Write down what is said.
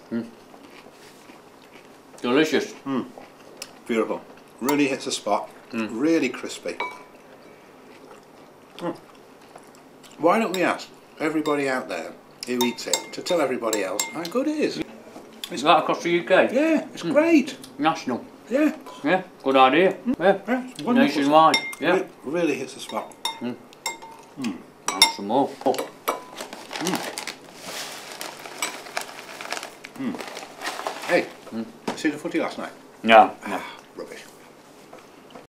Delicious. Beautiful. Really hits the spot. Really crispy. Why don't we ask everybody out there who eats it to tell everybody else how good it is? It's that across the UK? Yeah, it's great. National. Yeah. Yeah, good idea. Yeah. It's wonderful. Nationwide. Yeah. Really hits the spot. And some more. Hey, see the footy last night? No.